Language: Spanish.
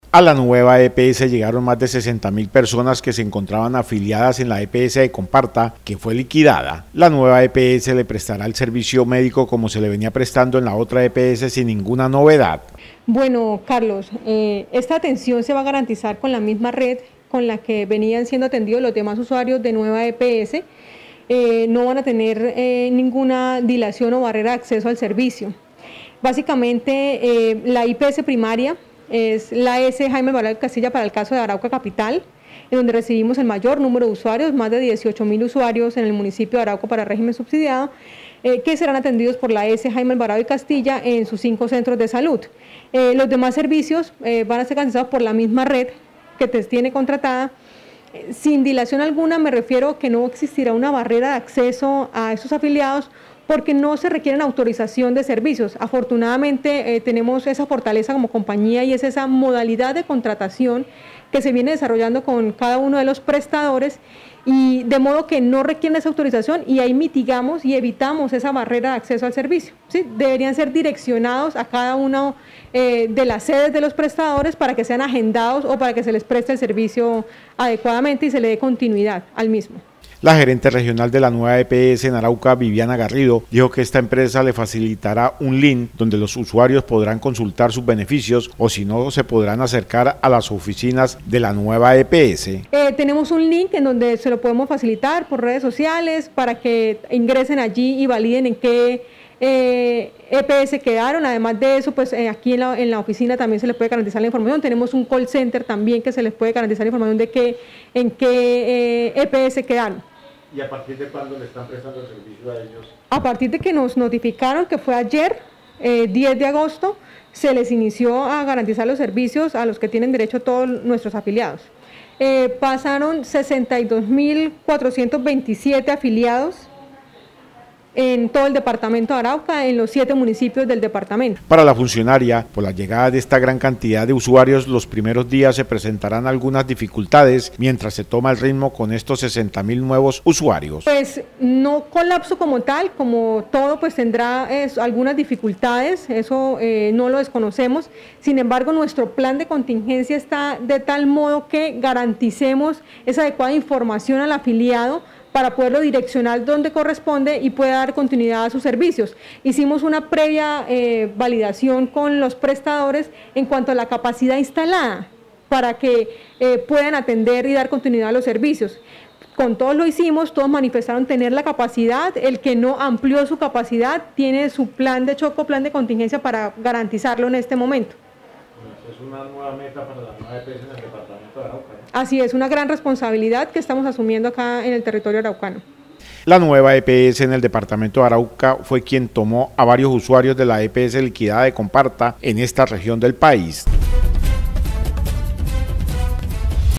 A la nueva EPS llegaron más de 60.000 personas que se encontraban afiliadas en la EPS de Comparta, que fue liquidada. La nueva EPS le prestará el servicio médico como se le venía prestando en la otra EPS sin ninguna novedad. Bueno, Carlos, esta atención se va a garantizar con la misma red con la que venían siendo atendidos los demás usuarios de nueva EPS. No van a tener ninguna dilación o barrera de acceso al servicio. Básicamente, la IPS primaria es la S. Jaime Alvarado y Castilla para el caso de Arauca Capital, en donde recibimos el mayor número de usuarios, más de 18.000 usuarios en el municipio de Arauca para régimen subsidiado, que serán atendidos por la S. Jaime Alvarado y Castilla en sus 5 centros de salud. Los demás servicios van a ser garantizados por la misma red que tiene contratada. Sin dilación alguna, me refiero que no existirá una barrera de acceso a estos afiliados, porque no se requieren autorización de servicios. Afortunadamente tenemos esa fortaleza como compañía y es esa modalidad de contratación que se viene desarrollando con cada uno de los prestadores, y de modo que no requieren esa autorización, y ahí mitigamos y evitamos esa barrera de acceso al servicio, ¿sí? Deberían ser direccionados a cada uno de las sedes de los prestadores para que sean agendados o para que se les preste el servicio adecuadamente y se le dé continuidad al mismo. La gerente regional de la nueva EPS en Arauca, Viviana Garrido, dijo que esta empresa le facilitará un link donde los usuarios podrán consultar sus beneficios, o si no, se podrán acercar a las oficinas de la nueva EPS. Tenemos un link en donde se lo podemos facilitar por redes sociales para que ingresen allí y validen en qué EPS quedaron. Además de eso, pues aquí en la oficina también se les puede garantizar la información. Tenemos un call center también que se les puede garantizar la información de en qué EPS quedaron. ¿Y a partir de cuándo le están prestando el servicio a ellos? A partir de que nos notificaron, que fue ayer, 10 de agosto, se les inició a garantizar los servicios a los que tienen derecho todos nuestros afiliados. Pasaron 62.427 afiliados en todo el departamento de Arauca, en los 7 municipios del departamento. Para la funcionaria, por la llegada de esta gran cantidad de usuarios, los primeros días se presentarán algunas dificultades mientras se toma el ritmo con estos 60.000 nuevos usuarios. Pues no colapso como tal, como todo pues tendrá algunas dificultades, eso no lo desconocemos. Sin embargo, nuestro plan de contingencia está de tal modo que garanticemos esa adecuada información al afiliado para poderlo direccionar donde corresponde y pueda dar continuidad a sus servicios. Hicimos una previa validación con los prestadores en cuanto a la capacidad instalada para que puedan atender y dar continuidad a los servicios. Con todos lo hicimos, todos manifestaron tener la capacidad. El que no amplió su capacidad tiene su plan de choque, plan de contingencia para garantizarlo en este momento. Es una nueva meta para la nueva EPS en el departamento de Arauca, ¿no? Así es, una gran responsabilidad que estamos asumiendo acá en el territorio araucano. La nueva EPS en el departamento de Arauca fue quien tomó a varios usuarios de la EPS liquidada de Comparta en esta región del país.